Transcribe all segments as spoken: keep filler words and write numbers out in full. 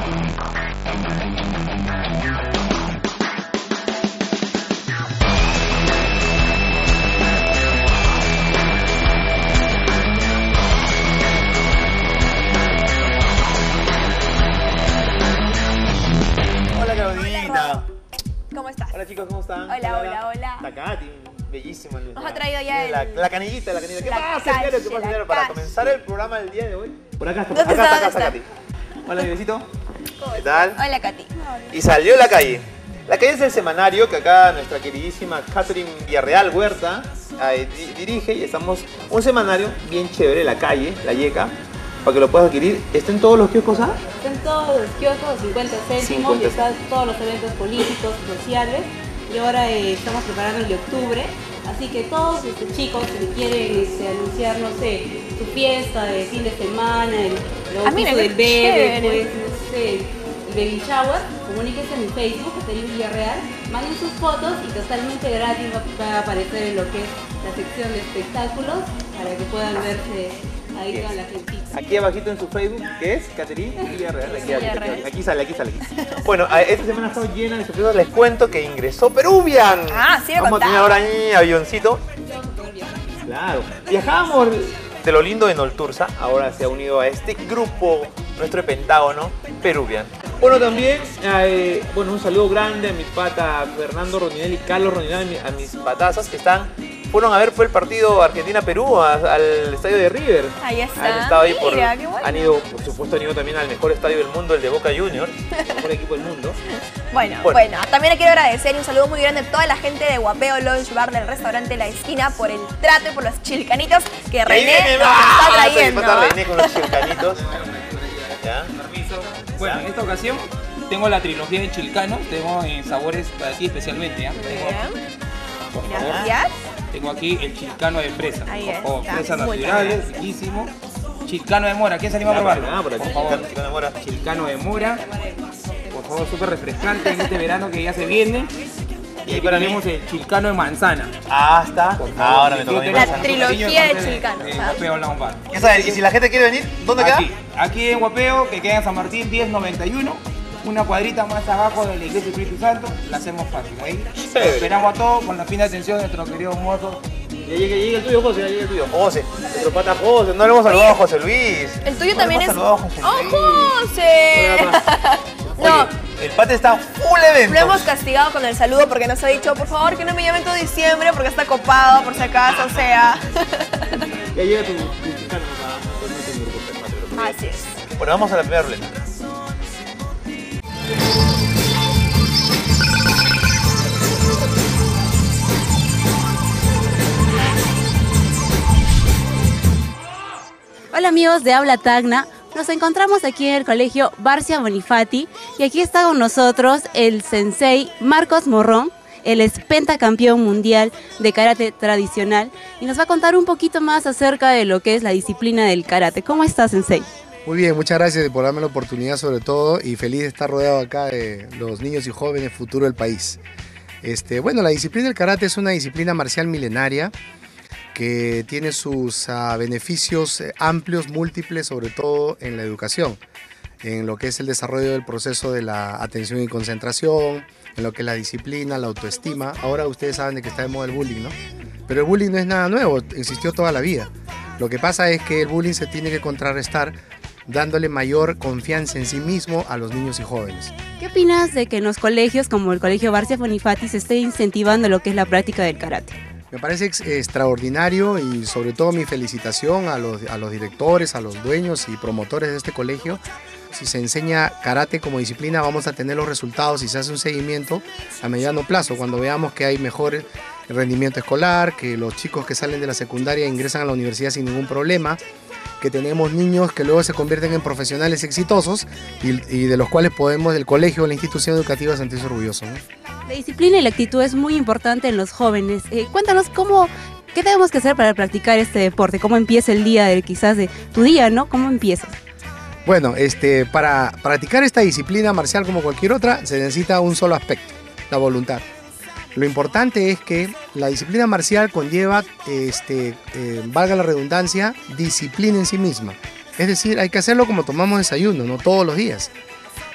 ¿Cómo estás? Hola chicos, ¿cómo están? Hola, hola, hola. La Katy, bellísima. Nos ha traído ya el... La, la canillita, la canillita. ¿Qué la pasa, calle, Diario? ¿Qué pasa, la Diario? Para calle. comenzar el programa del día de hoy. Por acá está, ¿Dónde acá está? está, acá está ¿Dónde Katy. Hola, mi besito. ¿Qué tal? Hola, Katy. Y salió La Calle. La Calle es el semanario que acá nuestra queridísima Catherine Villarreal Huerta eh, di- dirige y estamos un semanario bien chévere, La Calle, La Yeca, para que lo puedas adquirir. ¿Está en todos los kioscos? ¿Ah? Están todos los kioscos, cincuenta céntimos, cincuenta. y están todos los eventos políticos y sociales. Y ahora eh, estamos preparando el de octubre. Así que todos estos chicos que quieren este, anunciar, no sé, su fiesta de fin de semana, el Ah, bautizo mira, qué del bebé, chévere. pues, no sé, el baby shower, comuníquense en mi Facebook, Catherine Villarreal, manden sus fotos y totalmente gratis va, va a aparecer en lo que es la sección de espectáculos para que puedan verse ahí con la gentita. Aquí abajito en su Facebook, que es Catherine Villarreal. Aquí, aquí, Villarreal. aquí, aquí sale, aquí sale. Aquí. Bueno, a- esta semana ha estado llena de sorpresas. Les cuento que ingresó Peruvian. Ah, sí me Vamos a tener contaba. ahora ahí avioncito. Claro. Viajábamos de lo lindo de Nolturza. Ahora se ha unido a este grupo, nuestro Pentágono, Peruvian. Bueno, también, eh, bueno, un saludo grande a mi pata Fernando Roninelli y Carlos Roninelli, a mis patazas que están, fueron a ver fue el partido Argentina-Perú a- al estadio de River. Ahí está. Han estado ahí por, Mira, qué bueno. han ido, por supuesto, han ido también al mejor estadio del mundo, el de Boca Juniors, el mejor equipo del mundo. Bueno, Bueno. bueno, también le quiero agradecer y un saludo muy grande a toda la gente de Guapeo Lounge Bar del restaurante La Esquina por el trato y por los chilcanitos que Ahí René viene, nos ¡ah! está Mi trayendo. pata René con los chilcanitos. ¿Ya? Permiso. Bueno, en esta ocasión tengo la trilogía de Chilcanos, tengo en sabores para ti especialmente. ¿ah? Tengo, Bien, por favor, gracias. tengo aquí el chilcano de fresa. Ahí Por favor, está, fresas muchas naturales, gracias. riquísimo. Chilcano de mora, ¿quién se anima a Ya, probarlo? por acá, por aquí, Por favor, chilcano, chilcano de mora. chilcano de mora. Por favor, súper refrescante en este verano que ya se viene. Y Y aquí para mí- tenemos el chilcano de manzana. Ah, está. Por favor, Ahora me toca a mí. disfruten La pasar. con su trilogía cariño de parte Chilcanos, de ¿ah? Guapeo Lounge Bar. Ya saben, y si la gente quiere venir, ¿dónde Aquí, queda? aquí en Guapeo, que queda en San Martín diez noventa y uno, una cuadrita más abajo de la iglesia del Espíritu Santo, la hacemos fácil. Ahí Chévere. esperamos a todos con la fina atención de nuestro querido mozo. Ya llega, llega el tuyo, José, ya llega el tuyo. José, nuestro pata José, no le hemos saludado a José Luis. El tuyo No también le es... hemos saludado a José ¡Oh, Luis. José! Oye, No, el pata está full evento. lo hemos castigado con el saludo porque nos ha dicho, por favor, que no me llamen todo diciembre porque está copado, por si acaso, o sea. Ya llega tu, tu chilcano, no te metes en grupo, no te preocupes. Así es. Bueno, vamos a la primera ruleta. Hola amigos de Habla Tacna, nos encontramos aquí en el colegio Barcia Bonifati y aquí está con nosotros el sensei Marcos Morrón, él es pentacampeón mundial de karate tradicional y nos va a contar un poquito más acerca de lo que es la disciplina del karate. ¿Cómo está, sensei? Muy bien, muchas gracias por darme la oportunidad sobre todo y feliz de estar rodeado acá de los niños y jóvenes futuro del país. Este, bueno, la disciplina del karate es una disciplina marcial milenaria que tiene sus uh, beneficios eh, amplios, múltiples, sobre todo en la educación, en lo que es el desarrollo del proceso de la atención y concentración, en lo que es la disciplina, la autoestima. Ahora ustedes saben de que está de moda el bullying, ¿no? Pero el bullying no es nada nuevo, existió toda la vida. Lo que pasa es que el bullying se tiene que contrarrestar dándole mayor confianza en sí mismo a los niños y jóvenes. ¿Qué opinas de que en los colegios como el colegio Barcia Bonifati se esté incentivando lo que es la práctica del karate? Me parece ex extraordinario y sobre todo mi felicitación a los, a los directores, a los dueños y promotores de este colegio. Si se enseña karate como disciplina vamos a tener los resultados y se hace un seguimiento a mediano plazo cuando veamos que hay mejor rendimiento escolar, que los chicos que salen de la secundaria ingresan a la universidad sin ningún problema, que tenemos niños que luego se convierten en profesionales exitosos y, y de los cuales podemos, el colegio o la institución educativa, sentirse orgulloso, ¿no? La disciplina y la actitud es muy importante en los jóvenes. Eh, cuéntanos cómo, qué tenemos que hacer para practicar este deporte, cómo empieza el día, de, quizás de tu día, ¿no? ¿Cómo empiezas? Bueno, este, para practicar esta disciplina marcial como cualquier otra se necesita un solo aspecto, la voluntad. Lo importante es que la disciplina marcial conlleva, este, eh, valga la redundancia, disciplina en sí misma. Es decir, hay que hacerlo como tomamos desayuno, no todos los días.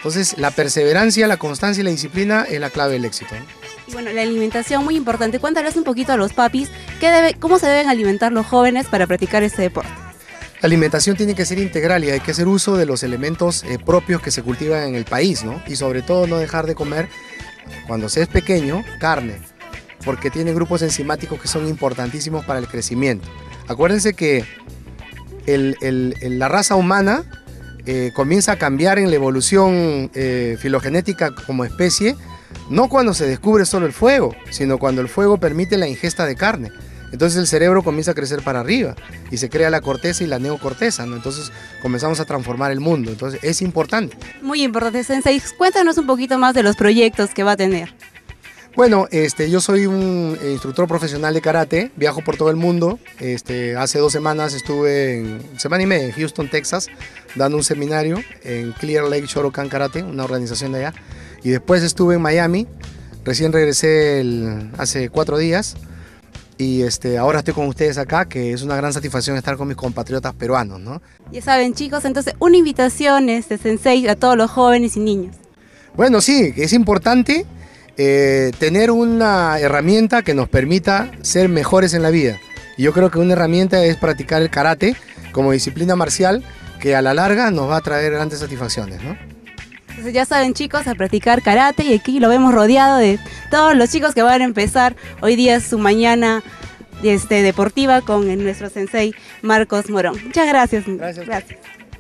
Entonces, la perseverancia, la constancia y la disciplina es la clave del éxito, ¿no? Y bueno, la alimentación muy importante. Cuéntales un poquito a los papis qué debe, cómo se deben alimentar los jóvenes para practicar este deporte. La alimentación tiene que ser integral y hay que hacer uso de los elementos eh, propios que se cultivan en el país, ¿no? Y sobre todo no dejar de comer, cuando se es pequeño, carne, porque tiene grupos enzimáticos que son importantísimos para el crecimiento. Acuérdense que el, el, el, la raza humana eh, comienza a cambiar en la evolución eh, filogenética como especie, no cuando se descubre solo el fuego, sino cuando el fuego permite la ingesta de carne. Entonces el cerebro comienza a crecer para arriba y se crea la corteza y la neocorteza, ¿no? Entonces comenzamos a transformar el mundo. Entonces es importante. Muy importante, Sensei. Cuéntanos un poquito más de los proyectos que va a tener. Bueno, este, yo soy un instructor profesional de karate, viajo por todo el mundo. Este, hace dos semanas estuve, en, semana y media, en Houston, Texas, dando un seminario en Clear Lake Shotokan Karate, una organización de allá. Y después estuve en Miami, recién regresé el, hace cuatro días. Y este, ahora estoy con ustedes acá, que es una gran satisfacción estar con mis compatriotas peruanos, ¿no? Ya saben, chicos, entonces una invitación, este, Sensei, a todos los jóvenes y niños. Bueno, sí, es importante eh, tener una herramienta que nos permita ser mejores en la vida. Y yo creo que una herramienta es practicar el karate como disciplina marcial que a la larga nos va a traer grandes satisfacciones, ¿no? Entonces ya saben, chicos, a practicar karate, y aquí lo vemos rodeado de todos los chicos que van a empezar hoy día su mañana este, deportiva con el, nuestro sensei Marcos Morón. Muchas gracias. Gracias. Gracias.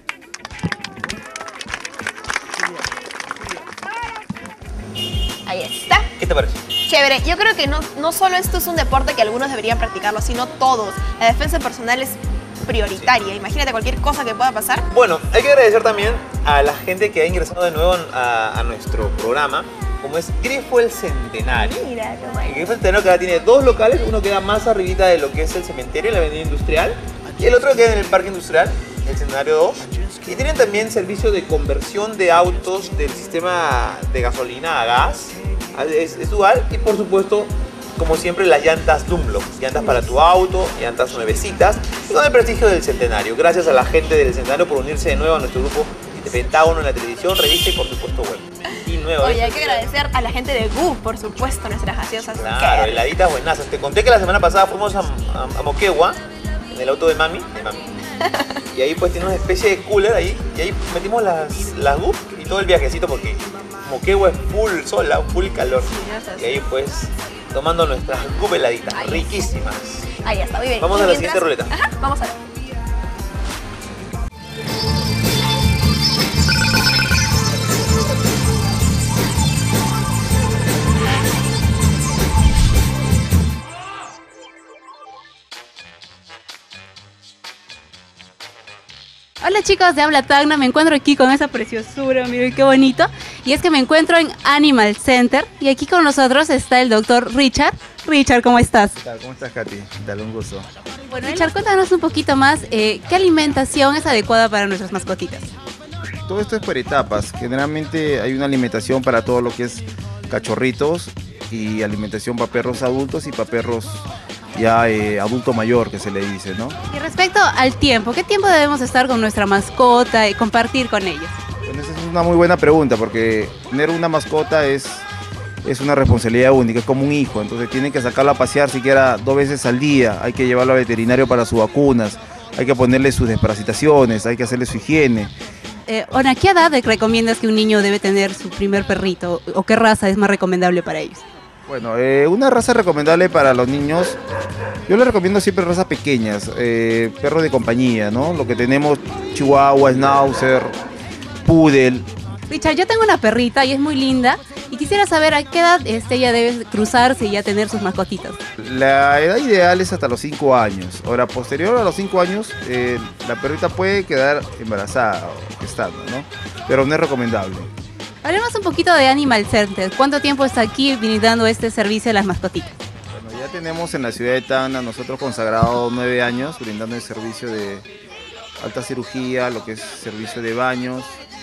Ahí está. ¿Qué te parece? Chévere. Yo creo que no, no solo esto es un deporte que algunos deberían practicarlo, sino todos. La defensa personal es prioritaria. Sí. Imagínate cualquier cosa que pueda pasar. Bueno, hay que agradecer también a la gente que ha ingresado de nuevo a, a nuestro programa, como es Grifo el Centenario. Mira, qué bueno. El Grifo el Centenario que ahora tiene dos locales, uno queda más arribita de lo que es el cementerio, en la avenida industrial, y el otro queda en el parque industrial, el Centenario dos. Y tienen también servicio de conversión de autos del sistema de gasolina a gas, es, es dual, y por supuesto, como siempre, las llantas Dunlop, llantas para tu auto, llantas nuevecitas, y con el prestigio del Centenario. Gracias a la gente del Centenario por unirse de nuevo a nuestro grupo de Pentágono en la televisión, revista y por supuesto web. Y nuevo. Oye, hay que agradecer a la gente de G U, por supuesto, nuestras gaseosas. Claro, que... heladitas buenazas. Te conté que la semana pasada fuimos a, a, a Moquegua, en el auto de mami, de mami. Y ahí pues tiene una especie de cooler ahí, y ahí metimos las, las G U y todo el viajecito porque Moquegua es full sol, full calor. Y ahí pues tomando nuestras G U heladitas, ahí riquísimas. Ahí está, muy bien. Vamos y a la mientras... siguiente ruleta. Ajá, vamos a ver. Hola chicos de Habla Tacna, me encuentro aquí con esa preciosura, miren qué bonito. Y es que me encuentro en Animal Center y aquí con nosotros está el doctor Richard. Richard, ¿cómo estás? ¿Qué tal? ¿Cómo estás, Katy? Dale un gusto. Bueno, Richard, cuéntanos un poquito más, eh, ¿qué alimentación es adecuada para nuestras mascotitas? Todo esto es por etapas. Generalmente hay una alimentación para todo lo que es cachorritos y alimentación para perros adultos y para perros ya eh, adulto mayor, que se le dice, ¿no? Y respecto al tiempo, ¿qué tiempo debemos estar con nuestra mascota y compartir con ellos? Bueno, esa es una muy buena pregunta, porque tener una mascota es, es una responsabilidad única, es como un hijo, entonces tienen que sacarlo a pasear siquiera dos veces al día, hay que llevarlo al veterinario para sus vacunas, hay que ponerle sus desparasitaciones, hay que hacerle su higiene. Eh, Ona, ¿qué edad recomiendas que un niño debe tener su primer perrito o qué raza es más recomendable para ellos? Bueno, eh, una raza recomendable para los niños, yo les recomiendo siempre razas pequeñas, eh, perros de compañía, ¿no? Lo que tenemos, Chihuahua, Schnauzer, Poodle. Richard, yo tengo una perrita y es muy linda y quisiera saber a qué edad este, ella debe cruzarse y ya tener sus mascotitas. La edad ideal es hasta los cinco años. Ahora, posterior a los cinco años, eh, la perrita puede quedar embarazada o gestando, ¿no? Pero no es recomendable. Hablemos un poquito de Animal Center. ¿Cuánto tiempo está aquí brindando este servicio a las mascotitas? Bueno, ya tenemos en la ciudad de Tacna, nosotros consagrados nueve años, brindando el servicio de alta cirugía, lo que es servicio de baños,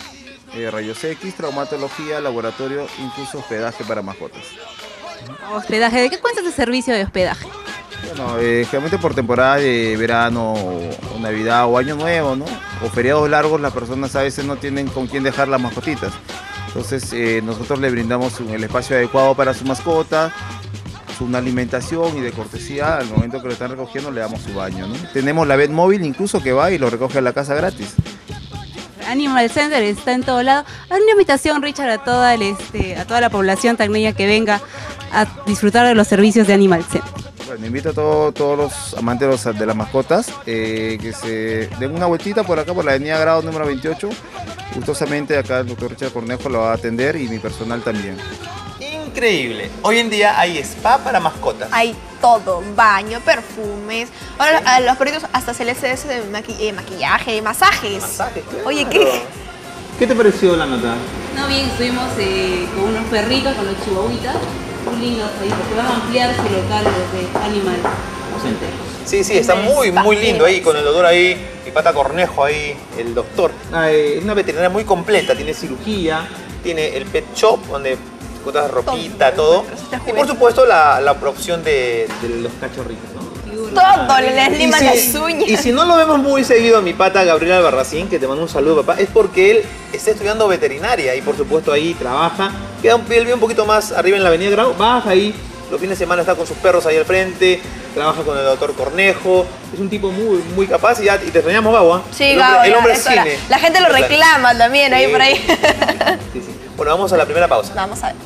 eh, rayos X, traumatología, laboratorio, incluso hospedaje para mascotas. ¿Hospedaje? ¿De qué cuentas de servicio de hospedaje? Bueno, eh, generalmente por temporada de verano o, o Navidad o Año Nuevo, ¿no? O feriados largos, las personas a veces no tienen con quién dejar las mascotitas. Entonces eh, nosotros le brindamos un- el espacio adecuado para su mascota, una alimentación y de cortesía, al momento que lo están recogiendo le damos su baño, ¿no? Tenemos la vet móvil incluso que va y lo recoge a la casa gratis. Animal Center está en todo lado. Hay una invitación, Richard, a toda, el, este, a toda la población tacneña que venga a disfrutar de los servicios de Animal Center. Bueno, invito a todo- todos los amantes de, los- de las mascotas eh, que se den una vueltita por acá, por la avenida Grado número veintiocho. Gustosamente acá el doctor Richard Cornejo lo va a atender y mi personal también. Increíble. Hoy en día hay spa para mascotas. Hay todo, baño, perfumes. Ahora a los perritos hasta se les hace de maqui- eh, maquillaje, masajes. Masajes, claro. Oye, ¿qué? ¿Qué te pareció la nota? No, bien, estuvimos eh, con unos perritos, con los chihuahuitas, muy lindos ahí, porque van a ampliar su local de Animal Center. Sí, sí, está muy, muy lindo ahí, con el doctor ahí, mi pata Cornejo ahí, el doctor. Ah, eh, Es una veterinaria muy completa, tiene cirugía, tiene el pet shop, donde encuentras ropita, todo. Y por supuesto la, la opción de, de los cachorritos, ¿no? Todo, les Y liman si- las uñas. Y si no lo vemos muy seguido a mi pata Gabriel Albarracín, que te mando un saludo, papá, es porque él está estudiando veterinaria y por supuesto ahí trabaja. Queda un, él vive un poquito más arriba en la avenida Grau, baja ahí, los fines de semana está con sus perros ahí al frente, trabaja con el doctor Cornejo, es un tipo muy, muy capaz y, ya, y te extrañamos, Gabo, ¿ah? Sí, el Gabo, hombre, el ya, hombre es eso era. cine. La gente lo Total. reclama también ahí Sí, por ahí. sí, sí. Bueno, vamos a la primera pausa. Vamos a ver.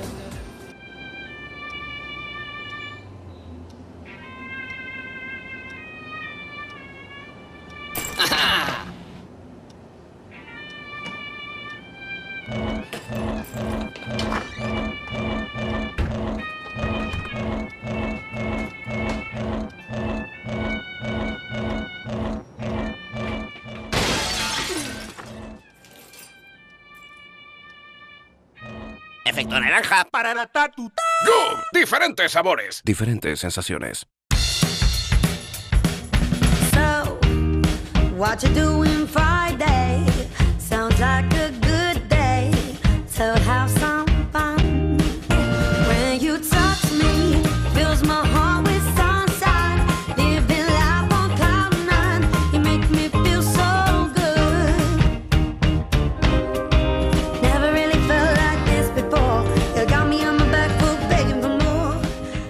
Efecto naranja para la tatu. ¡Go! Diferentes sabores. Diferentes sensaciones. So, what you doing Friday? Sounds like a good day to have some fun. When you touch me, fills my heart with sunshine. Living life on cloud nine, you make me feel so good. Never really felt like this before. You got me on my back foot begging for more.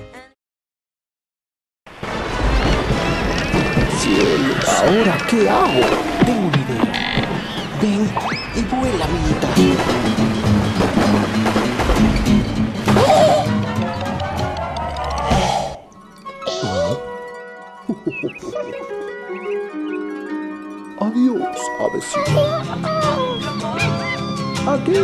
¿Ahora qué hago? Tengo una idea. Ven y vuela, amiguita. Adiós, avecino. Aquí.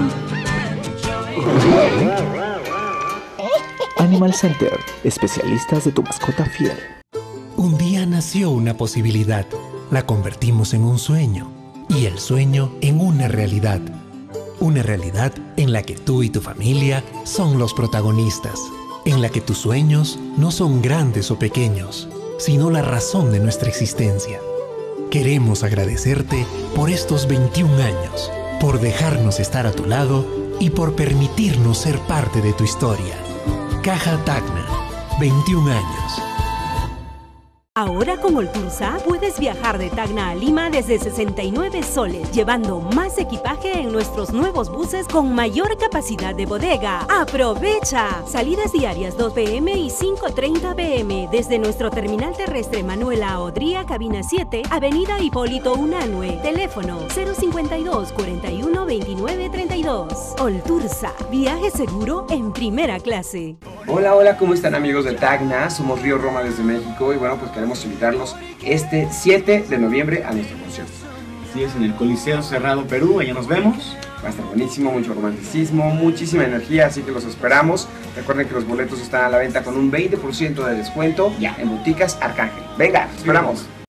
Animal Center, especialistas de tu mascota fiel. Un día nació una posibilidad, la convertimos en un sueño y el sueño en una realidad. Una realidad en la que tú y tu familia son los protagonistas, en la que tus sueños no son grandes o pequeños, sino la razón de nuestra existencia. Queremos agradecerte por estos veintiún años, por dejarnos estar a tu lado y por permitirnos ser parte de tu historia. Caja Tacna, veintiún años. Ahora con Oltursa puedes viajar de Tacna a Lima desde sesenta y nueve soles, llevando más equipaje en nuestros nuevos buses con mayor capacidad de bodega. ¡Aprovecha! Salidas diarias dos pe eme y cinco treinta pe eme desde nuestro terminal terrestre Manuela Odría, cabina siete, avenida Hipólito Unanue. Teléfono cero cincuenta y dos, cuarenta y uno, veintinueve, treinta y dos. Oltursa, viaje seguro en primera clase. Hola, hola, ¿cómo están amigos de Tacna? Somos Río Roma desde México y bueno, pues queremos invitarlos este siete de noviembre a nuestro concierto. Así es, en el Coliseo Cerrado Perú, allá nos vemos. Va a estar buenísimo, mucho romanticismo, muchísima energía, así que los esperamos. Recuerden que los boletos están a la venta con un veinte por ciento de descuento ya en Boticas Arcángel. Venga, esperamos.